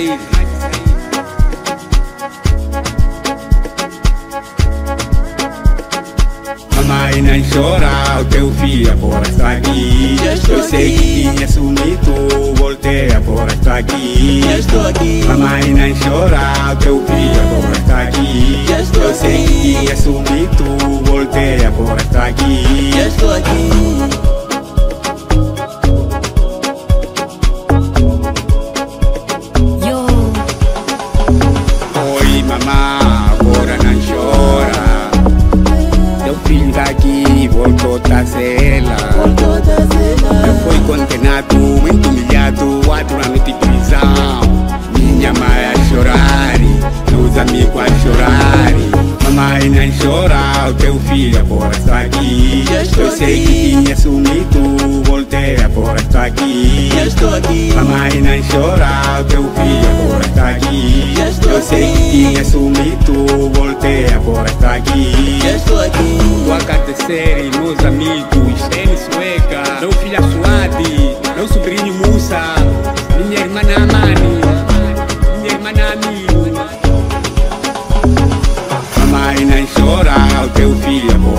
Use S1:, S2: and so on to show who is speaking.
S1: sair. Mamãe, não chora, o teu filho agora está aqui. Eu sei que tinha sumido, voltei, agora está aqui. Mamãe, não chora, o teu filho agora está aqui. Eu sei que tinha sumido, voltei, agora está aqui.
S2: Estou aqui.
S1: Oi, mamãe, agora não chora. Teu filho tá aqui, voltou a cela. Eu fui condenado, muito humilhado, 4 anos de prisão. Minha mãe a chorar, meus amigos a chorar. Mamãe, não chora, o teu filho agora está aqui. Eu sei que tinha sumido, voltei, agora está aqui. Mamãe, não chora, o teu filho agora está aqui. Eu sei que tinha sumido, voltei, agora está aqui. Vou agradecer meus amigos, N Sueca, meu filho Suade, meu sobrinho Musa, minha irmã Namani, minha irmã Nami. Mamãe, não chora, o teu filho agora